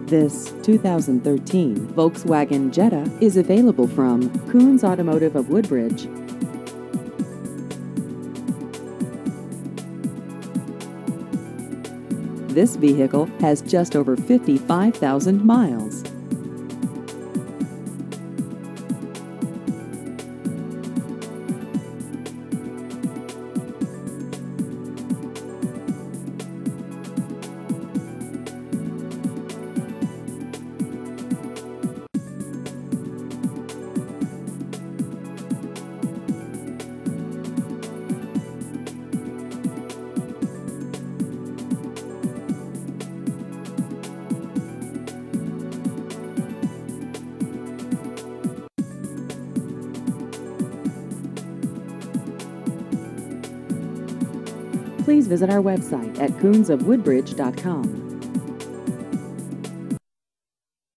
This 2013 Volkswagen Jetta is available from Koons Automotive of Woodbridge. This vehicle has just over 55,000 miles. Please visit our website at koonsofwoodbridge.com.